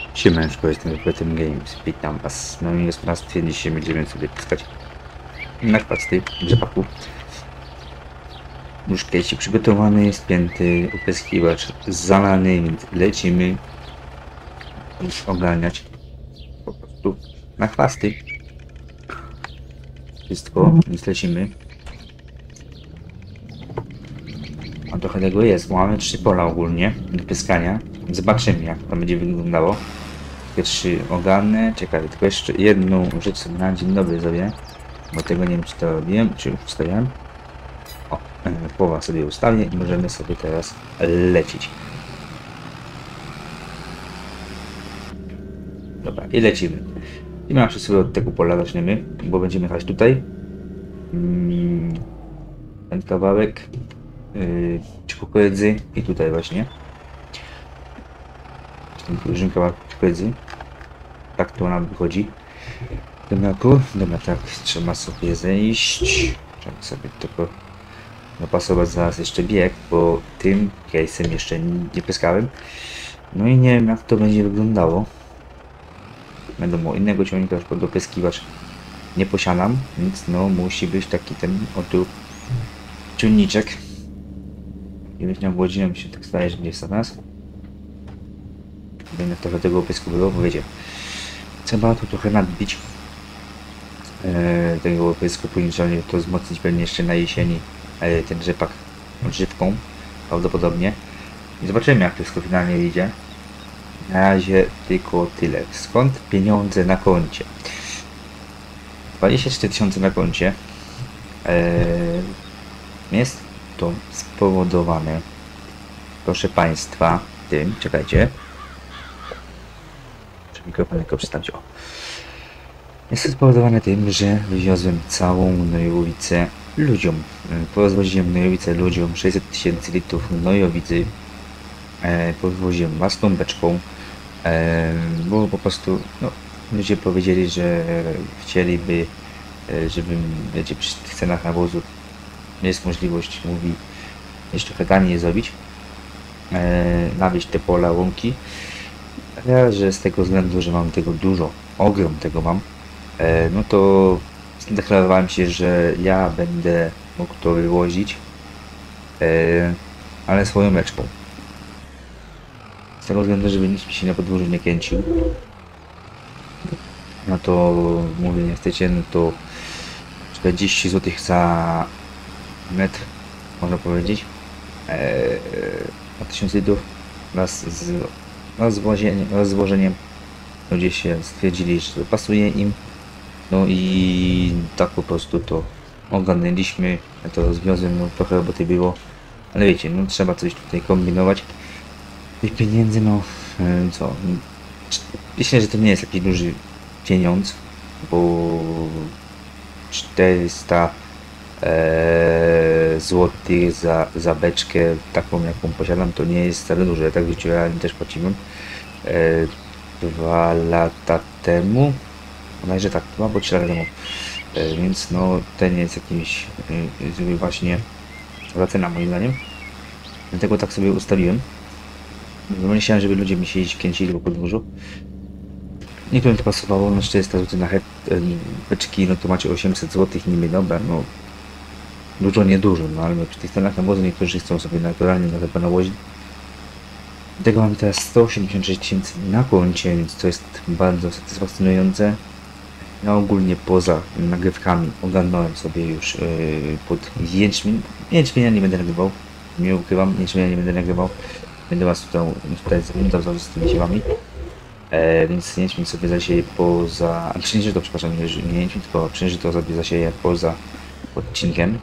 Siemaneczko, jestem Wypletem Games. Witam was w moim gospodarstwie. Dzisiaj będziemy sobie piskać na kwasty rzepaku. Już kiedyś przygotowany, spięty opryskiwacz zalany, więc lecimy już ogarniać po prostu na chwasty. Wszystko, więc lecimy. A trochę tego jest, bo mamy 3 pola ogólnie do pyskania. Zobaczymy, jak to będzie wyglądało. Pierwszy ogarnę, czekaj, tylko jeszcze jedną rzecz sobie na dzień dobry zrobię, bo tego nie wiem, czy to robiłem, czy już ustawiałem. O, połowa sobie ustawię i możemy sobie teraz lecieć. Dobra, i lecimy. I mam sobie od tego pola zaczniemy, bo będziemy jechać tutaj. Ten kawałek kukurydzy i tutaj właśnie. Ten duży kawałek kukurydzy. Tak to nam wychodzi. Dobra, tak, trzeba sobie zejść. Trzeba sobie tylko dopasować zaraz jeszcze bieg, bo tym case'em jeszcze nie pyskałem. No i nie wiem, jak to będzie wyglądało. Wiadomo, innego ciągnika już pod dopyskiwacz nie posiadam, więc no musi być taki ten oto ciągniczek. Kiedyś na godzinę mi się tak staje, że gdzieś za nas. Będę trochę tego pysku było, bo wiecie, trzeba tu trochę nadbić tego pysku, później trzeba to wzmocnić pewnie jeszcze na jesieni ten rzepak odżywką prawdopodobnie. I zobaczymy, jak to wszystko finalnie idzie. Na razie tylko tyle. Skąd pieniądze na koncie? 24 000 na koncie. Jest to spowodowane, proszę Państwa, tym, czekajcie. Mikrofon tylko przestawić. O. Jest to spowodowane tym, że wywiozłem całą gnojowicę ludziom. Porozwoziłem gnojowicę ludziom, 600 000 litrów gnojowicy. Podwoziłem własną beczką, bo po prostu no, ludzie powiedzieli, że chcieliby, żebym, wiecie, przy tych cenach nawozu jest możliwość, mówi, jeszcze trochę taniej zrobić, nawieźć te pola, łąki. Ja, że z tego względu, że mam tego dużo, ogrom tego mam, no to zdeklarowałem się, że ja będę mógł to wywozić, ale swoją beczką. Z tego względu, żeby nikt mi się na podwórzu nie kręcił. No to mówię, nie chcecie, no to 40 zł za metr, można powiedzieć, na 1000 litrów wraz z rozwożeniem. Ludzie się stwierdzili, że pasuje im, no i tak po prostu to ogarnęliśmy. Ja to rozwiozłem, no trochę roboty było, ale wiecie, no trzeba coś tutaj kombinować. Tych pieniędzy, no co, myślę, że to nie jest taki duży pieniądz, bo 400 złotych za beczkę taką, jaką posiadam, to nie jest wcale dużo. Ja tak w życiu realnie też płaciłem 2 lata temu, bodajże tak, 2 albo 3 lata temu, więc no ten jest jakiś właśnie za cena moim zdaniem, dlatego tak sobie ustawiłem. Bo nie chciałem, żeby ludzie mi się kręcili po podwórzu. Niektórym to pasowało, no 400 zł na beczki, no to macie 800 zł niby, dobra, no dużo, nie dużo, no ale przy tych cenach nawozu niektórzy chcą sobie naturalnie na to nawozić. Tego mam teraz 186 000 na koncie, więc to jest bardzo satysfakcjonujące. Ja ogólnie poza nagrywkami ogarnąłem sobie już pod jęczmień. Jęczmienia nie będę nagrywał, nie ukrywam, jęczmienia nie będę nagrywał. Będę was tutaj zaglądał z tymi siłami. Więc jęczmień sobie zasieję poza... Pszeniżyto, przepraszam, nie jęczmień, tylko pszeniżyto sobie zasieję poza odcinkiem.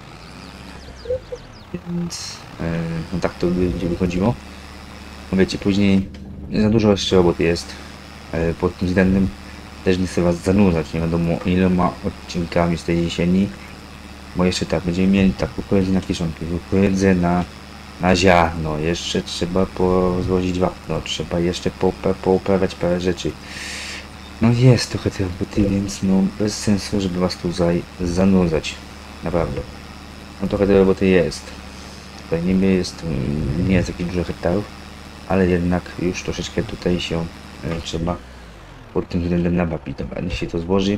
Więc no tak to będzie wychodziło. No wiecie, później za dużo jeszcze roboty jest. Pod tym względem też nie chcę was zanudzać, nie wiadomo iloma odcinkami z tej jesieni. Bo jeszcze tak, będziemy mieli tak kukurydzę na kieszonki, kukurydzę na ziarno, jeszcze trzeba pozłożyć wapno, trzeba jeszcze pouprawiać parę rzeczy. No jest trochę tej roboty, więc no bez sensu, żeby was tutaj zanudzać. Naprawdę. No trochę tej roboty jest. Tutaj niby jest, nie jest jakieś dużo hektarów, ale jednak już troszeczkę tutaj się trzeba pod tym względem nabawić. Dobra, niech się to złoży.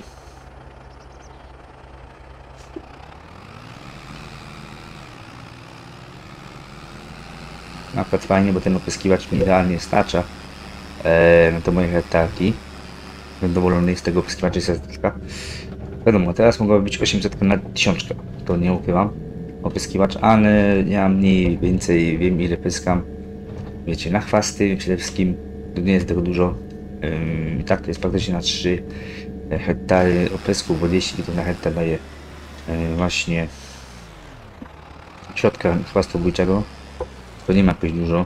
Akurat fajnie, bo ten opryskiwacz mi idealnie starcza na to moje hektarki. Będę zadowolony z tego opryskiwacza serduszka. Wiadomo, teraz mogłoby być 800 na 1000, to nie ukrywam. Opryskiwacz, ale ja mniej więcej wiem ile pyskam. Wiecie, na chwasty przede wszystkim, to nie jest tego dużo. I tak to jest praktycznie na 3 hektary oprysku, bo 200 litrów na hektar daje właśnie środka chwastobójczego. To nie ma jakoś dużo.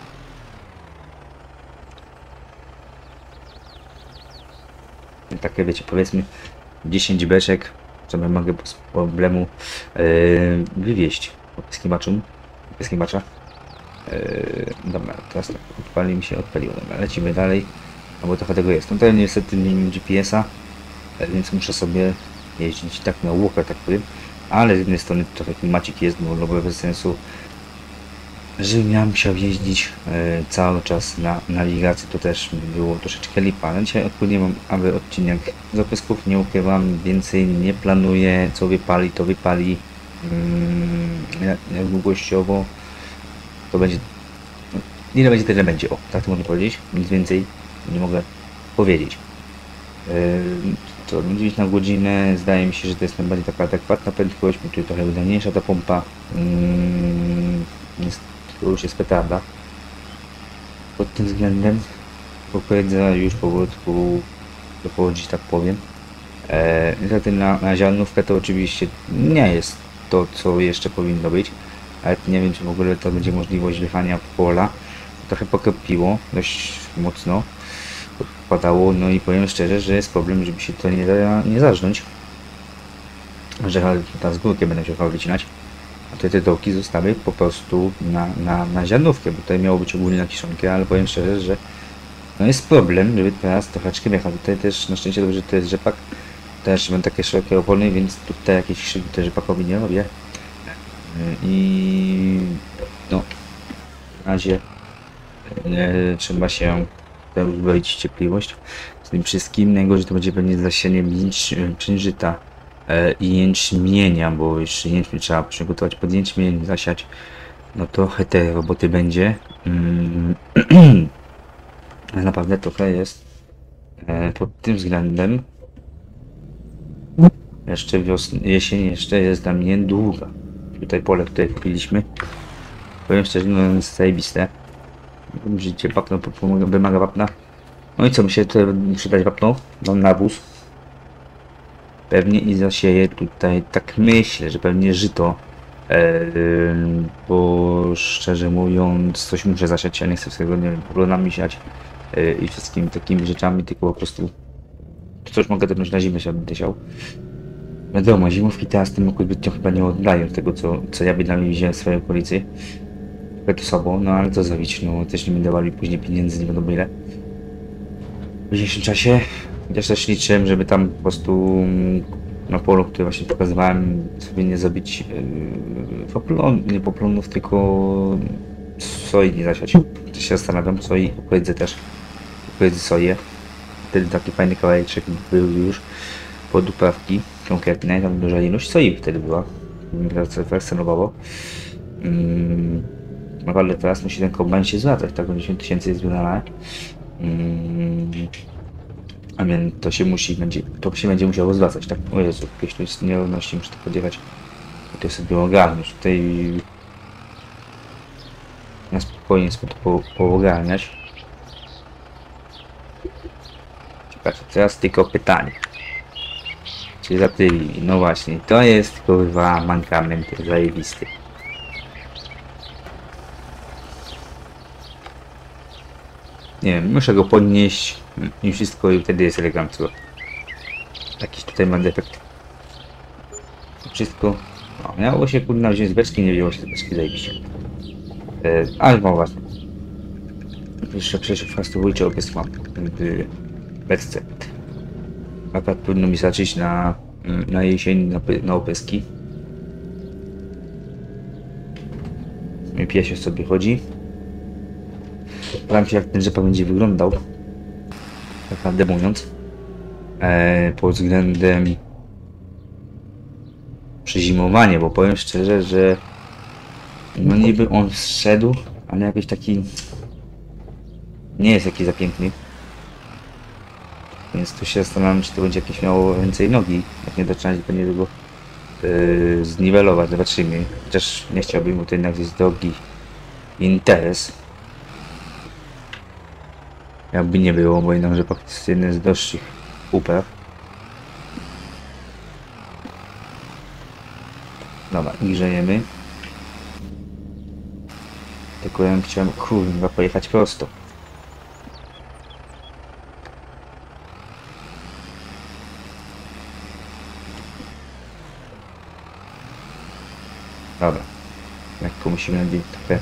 I takie wiecie, powiedzmy 10 beczek, co mogę bez problemu wywieźć opryskiwacza. Dobra, teraz tak, odpaliło, dobra, lecimy dalej, no bo trochę tego jest. No tutaj niestety nie mam GPS-a, więc muszę sobie jeździć tak na łukę, tak powiem, ale z jednej strony trochę klimacik jest, no bez sensu, że miałem musiał jeździć cały czas na nawigacji, to też było troszeczkę lipa. Ale dzisiaj odpłynąłem, aby odcinek z opysków, nie ukrywam, więcej nie planuję, co wypali, to wypali, jak długościowo to będzie, no, ile będzie, tyle będzie, o, tak to można powiedzieć, nic więcej nie mogę powiedzieć. To 9 na godzinę, zdaje mi się, że to jest najbardziej taka adekwatna prędkość, bo tutaj trochę wydajniejsza ta pompa, to już jest petarda. Pod tym względem poprzedza już powolutku dochodzi, tak powiem. Niestety na ziarnówkę to oczywiście nie jest to, co jeszcze powinno być, ale nie wiem, czy w ogóle to będzie możliwość wychania pola. Trochę pokropiło dość mocno, padało, no i powiem szczerze, że jest problem, żeby się to nie zarżnąć, że ta z górki będę się wycinać, a te dołki zostały po prostu na ziarnówkę, bo tutaj miało być ogólnie na kiszonkę, ale powiem szczerze, że no jest problem, żeby teraz troszeczkę wjechać. Tutaj też na szczęście dobrze, że to jest rzepak, też mam takie szerokie opony, więc tutaj jakieś krzywdy też rzepakowi nie robię. I no, w razie trzeba się uzbroić cierpliwość z tym wszystkim. Najgorzej to będzie pewnie zasianie pszeniżyta i jęczmienia, bo jeszcze jęczmień trzeba przygotować pod jęczmień, zasiać. No trochę tej roboty będzie. Ale naprawdę trochę jest pod tym względem. Jeszcze jesień jeszcze jest dla mnie długa. Tutaj pole, które kupiliśmy, powiem szczerze, no jest zajebiste. Życie wapno wymaga wapna. No i co, mi się tutaj przydać wapno? Mam nawóz. Pewnie i zasieję tutaj, tak myślę, że pewnie żyto. Bo szczerze mówiąc, coś muszę zasiać, ja nie chcę tego, nie wiem, poglądami siać i wszystkimi takimi rzeczami, tylko po prostu coś mogę dopiąć na zimę, się będę siał. Wiadomo, zimówki teraz w tym roku zbytnio chyba nie oddają tego, co ja bynajmniej widziałem w swojej okolicy. To sobą, no ale co zrobić, no też nie będę dawali później pieniędzy, nie wiadomo ile. W dzisiejszym czasie, chociaż też liczyłem, żeby tam po prostu na polu, które właśnie pokazywałem, sobie nie zrobić nie poplonów, tylko soi nie zasiać. To się zastanawiam, soi kukurydzy też, kukurydzy soję. Wtedy taki fajny kawałeczek był już pod uprawki konkretne, tam duża ilość soi wtedy była, relacjonowało. Ale teraz musi ten kombajn się zwracać, tak, 10 000 jest wydane. A więc to się będzie musiało zwracać, tak? O Jezu, jakieś tu jest nierówności, muszę to podjechać. To sobie ogarnąć. Tutaj na spokojnie sobie to poogarniać. Czekajcie, teraz tylko pytanie. Czy zapyli? No właśnie, to jest kurwa mankament zajebisty. Nie wiem, muszę go podnieść i wszystko i wtedy jest elegancko. Jakiś tutaj ma defekt. Wszystko. No, miało się kurna wziąć z beczki, nie wzięło się z beczki, zajebiście. Ale mam was. Jeszcze przecież fastowujcie opis mam w beczce. Akurat powinno mi zacząć na jesień na opeski. Piesio sobie chodzi. Zastanawiam się, jak ten rzepak będzie wyglądał, tak naprawdę mówiąc, pod względem przezimowania, bo powiem szczerze, że no niby on zszedł, ale jakiś taki nie jest jakiś za piękny. Więc tu się zastanawiam, czy to będzie jakieś miało więcej nogi. Jak nie, to trzeba będzie tego zniwelować, zobaczymy. Chociaż nie chciałbym, bo to jednak jest drogi interes. Jakby nie było, bo jednak rzepak to jest jeden z droższych upraw. Dobra, i grzejemy. Tylko ja chciałem, kurwa, pojechać prosto. Dobra. Lekko musimy trochę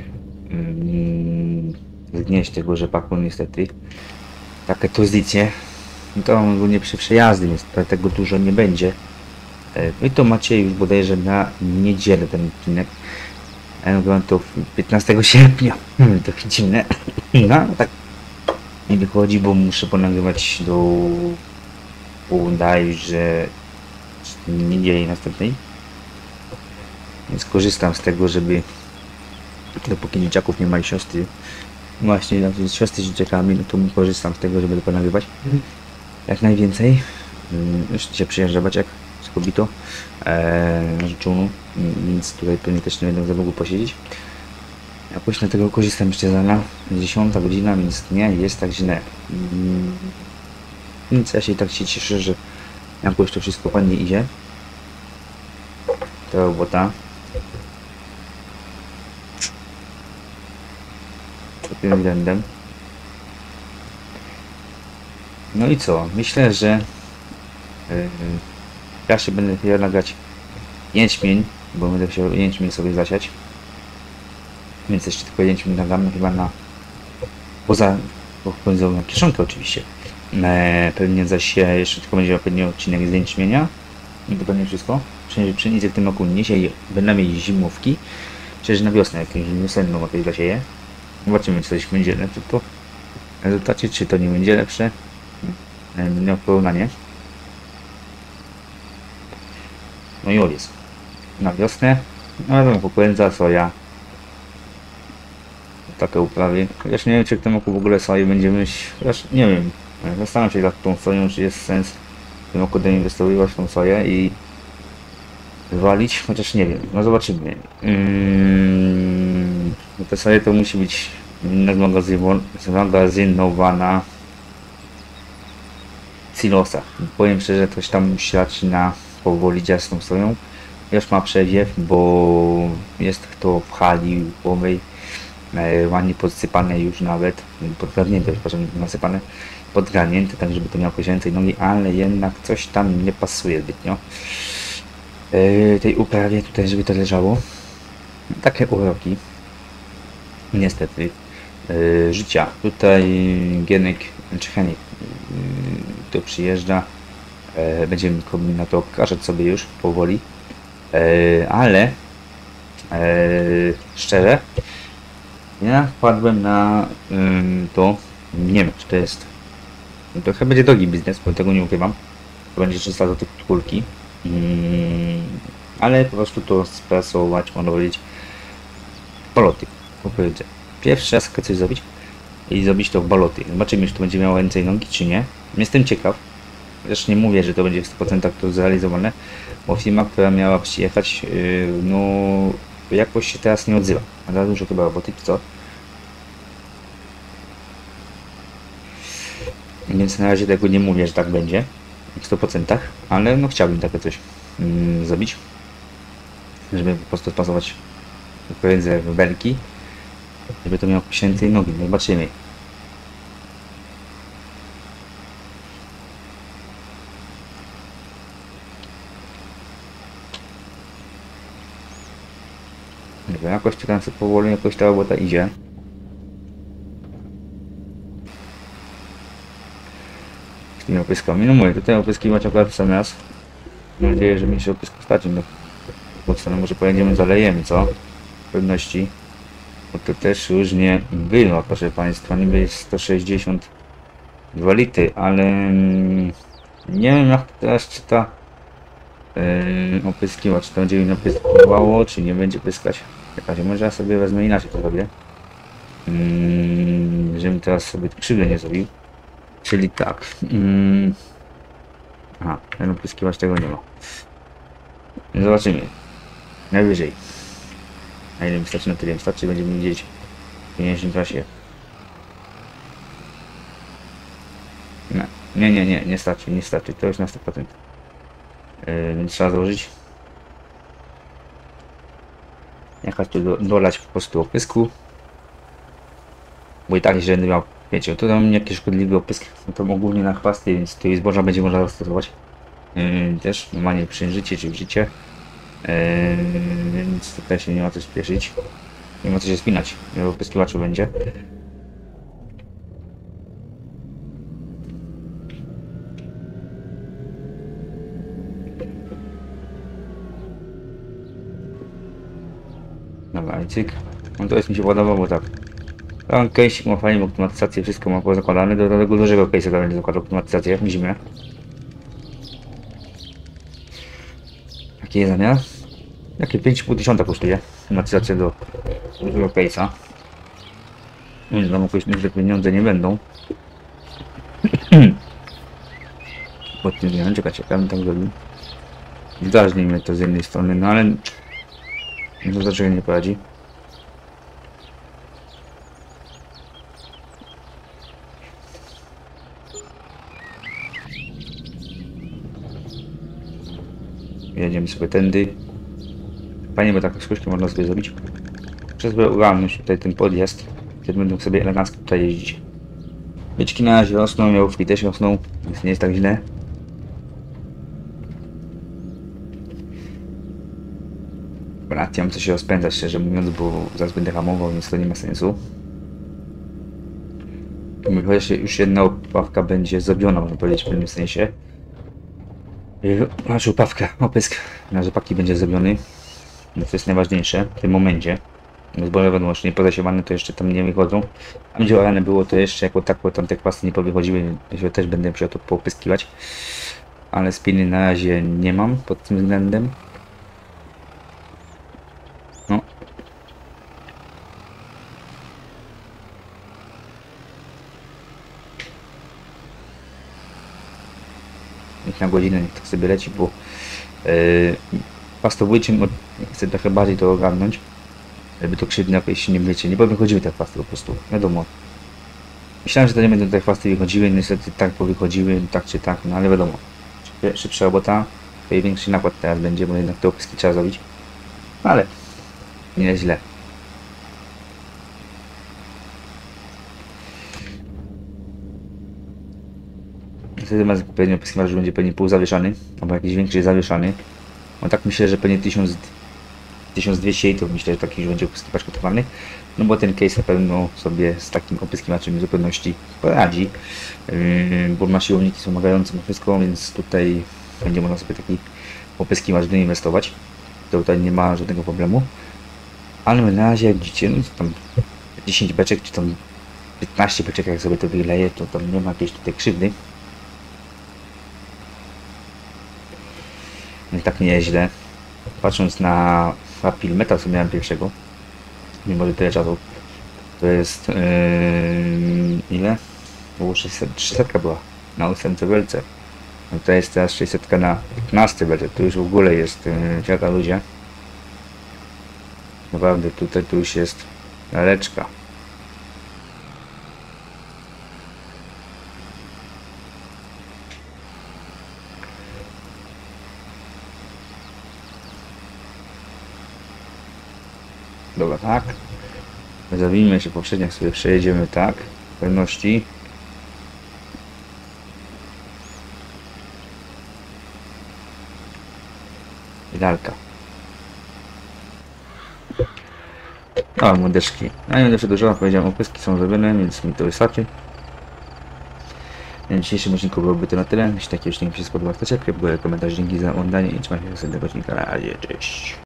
zgnieść tego rzepaku niestety. Takie pozycje. No to ogólnie przy przejazdy, więc tego dużo nie będzie. I to macie już bodajże na niedzielę ten odcinek. Ja nagrywam to 15 sierpnia. To dziwne. No tak nie wychodzi, bo muszę ponagrywać do bodajże niedzieli następnej. Więc korzystam z tego, żeby dopóki dzieciaków nie ma i siostry, właśnie z siostry z dzieciakami, no to korzystam z tego, żeby to nagrywać jak najwięcej. Już dzisiaj przyjeżdża Baciak z kobietą narzeczoną, więc tutaj pewnie też nie będę za długo posiedzieć. Jakoś na tego korzystam jeszcze za 10 godzina, więc nie jest tak źle. Więc ja się tak cieszę, że jakoś to wszystko ładnie idzie. Ta robota. Pod tym względem. No i co? Myślę, że ja się będę chciał nagrać jęczmień, bo będę chciał jęczmień sobie zasiać. Więc jeszcze tylko jęczmień nagramy chyba na poza na kieszonkę oczywiście. Pewnie zaś jeszcze tylko będzie pewnie odcinek z jęczmienia. I to pewnie wszystko. Pszenicy w tym roku nie sieje, będę mieć zimówki. Przecież na wiosnę jakąś wiosenną jakieś zasieję. Zobaczymy, czy coś będzie lepsze po rezultacie, czy to nie będzie lepsze. Będę w porównanie. No i jest. Na wiosnę. No wiadomo, kukurydza, soja. Takie uprawy. Chociaż nie wiem, czy w tym roku w ogóle soję będziemy. Chociaż nie wiem. Zastanawiam się nad tą soją, czy jest sens w tym roku inwestować w tą soję i wywalić, chociaż nie wiem, no zobaczymy. No to soja to musi być zmagazynowana w silosach. Powiem szczerze, coś tam się zaczyna powoli dziać z tą soją. Już ma przewiew, bo jest to w hali łowej, ładnie podsypane już nawet, podgarnięte, przepraszam, nasypane, podgarnięte, tak żeby to miało więcej nogi, ale jednak coś tam nie pasuje zbytnio tej uprawie tutaj, żeby to leżało. Takie uroki niestety życia. Tutaj Gienek czy Henik tu przyjeżdża, będziemy na to pokazać sobie już powoli, ale szczerze ja wpadłem na to, nie wiem, czy to jest, to chyba będzie drogi biznes, bo tego nie ukrywam, to będzie 300 zł kulki, ale po prostu to sprasować, można powiedzieć, baloty, kukurydzy. Pierwszy raz chcę coś zrobić i zrobić to w baloty. Zobaczymy, czy to będzie miało więcej nogi, czy nie. Jestem ciekaw. Zresztą nie mówię, że to będzie w 100% to zrealizowane, bo firma, która miała przyjechać, no jakoś się teraz nie odzywa. A za dużo chyba roboty, czy co? Więc na razie tego nie mówię, że tak będzie w 100%, ale no chciałbym takie coś zrobić, żeby po prostu spasować kukurydzę w belki, żeby to miało więcej nogi. Zobaczymy. Jakoś teraz powoli jakoś ta robota idzie. Z tymi opyskami. No mówię, tutaj opyskiwać akurat w sam raz. Mam nadzieję, że mi się opysków starczy. No, po co, no może pojedziemy, zalejemy, co? W pewności. Bo to też już nie było, proszę Państwa, niby jest 162 litry, ale nie wiem jak teraz czy ta opryskiwacz to będzie mi napryskiwało, czy nie będzie pyskać. W razie może ja sobie wezmę inaczej to zrobię. Żebym teraz sobie krzywdę nie zrobił. Czyli tak. Aha, ten opryskiwacz tego nie ma. Zobaczymy. Najwyżej. Na ile mi starczy, na tyle mi starczy, będziemy widzieć w pieniężnym czasie. Nie starczy, nie starczy, to już na 100%. Więc trzeba założyć. Jechać tu dolać po prostu opysku. Bo i tak jeśli będę miał, wiecie, to tam jakiś szkodliwy opysk, no to ogólnie na chwasty, więc to zboża będzie można zastosować. Też normalnie przyjrzycie czy wrzycie. Więc tutaj się nie ma co spieszyć. Nie ma co się spinać, bo opyskiwaczu będzie. Dobra, i cyk. No to jest mi się podobało, bo tak. Ten case ma fajnie optymatyzację, wszystko ma pozakładane. Do tego dużego case'a będzie zakładał optymatyzację w zimie. Jaki jest zamiar? Jakie 5500 kosztuje optymatyzacja do dużego case'a. Więc tam jakieś duże pieniądze nie będą. Pod tym względem, czekajcie, ja bym tak zrobił. Zdarznie mnie to z jednej strony, no ale to dlaczego nie poradzi. Jedziemy sobie tędy. Fajnie, bo tak skrótkę można sobie zrobić. Przez ogarnąć tutaj ten podjazd. Wtedy będą sobie elegancko tutaj jeździć. Byczki na razie rosną, jałówki też rosną, więc nie jest tak źle. Brat, ja mam co się rozpędzać, szczerze mówiąc, bo zaraz będę hamował, więc to nie ma sensu. Chociaż już jedna opawka będzie zrobiona, można powiedzieć, w pewnym sensie. Znaczy opawka, opysk na rzepaki będzie zrobiony. No to jest najważniejsze w tym momencie. Zboże będą jeszcze nie pozasiewane, to jeszcze tam nie wychodzą. Tam gdzie orane było, to jeszcze jako tako tam te kwasy nie powychodziły, że też będę musiał to popyskiwać. Ale spiny na razie nie mam pod tym względem. No. Niech na godzinę niech tak sobie leci, bo pastowniczym chcę trochę bardziej to ogarnąć. Żeby to krzywdy jakoś nie wiecie, nie powychodziły te chwasty po prostu, wiadomo. Myślałem, że to nie będą te chwasty wychodziły, niestety tak powychodziły, tak czy tak, no ale wiadomo. Szybsza robota, to i większy nakład teraz będzie, bo jednak te opyski trzeba zrobić. Ale nie źle. Wtedy pewnie opyskiwacz będzie pewnie półzawieszany, albo jakiś większy zawieszany. No tak myślę, że pewnie 1200 i to myślę, że taki już będzie opyskiwacz gotowany. No bo ten case na pewno sobie z takim opyskiwaczem w zupełności poradzi. Bo ma siłowniki są wymagające na wszystko, więc tutaj będzie można sobie taki opyskiwacz doinwestować. Tutaj nie ma żadnego problemu. Ale na razie jak widzicie, no tam 10 beczek, czy tam 15 beczek, jak sobie to wyleje, to tam nie ma jakiejś tutaj krzywdy. Więc tak nie jest źle. Patrząc na Apil Metal, co miałem pierwszego, mimo że tyle czasu, to jest ile? Było 600 była na 8 belce. No to jest teraz 600 na 15 belce, to już w ogóle jest ciaka ludzie. Naprawdę tutaj tu już jest laleczka. Dobra, tak. Zawinijmy się poprzednio, jak sobie przejedziemy tak, w pewności. I lalka. O, młodeczki. No i będę przedłużał, powiedziałem, opyski są zrobione, więc mi to wystarczy. W dzisiejszym odcinku byłoby to na tyle. Jeśli taki odcinek mi się spodobał, to ciepłe, były komentarz, dzięki za oglądanie i trzymajcie się do odcinka. Na razie, cześć.